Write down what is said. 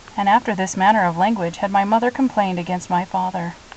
And after this manner of language had my mother complained against my father.